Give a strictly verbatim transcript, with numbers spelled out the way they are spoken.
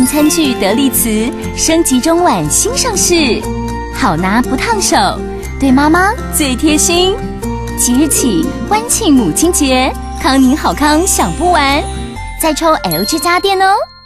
餐具得力瓷升级中碗新上市，好拿不烫手，对妈妈最贴心。即日起欢庆母亲节，康宁好康享不完，再抽 L G 家电哦。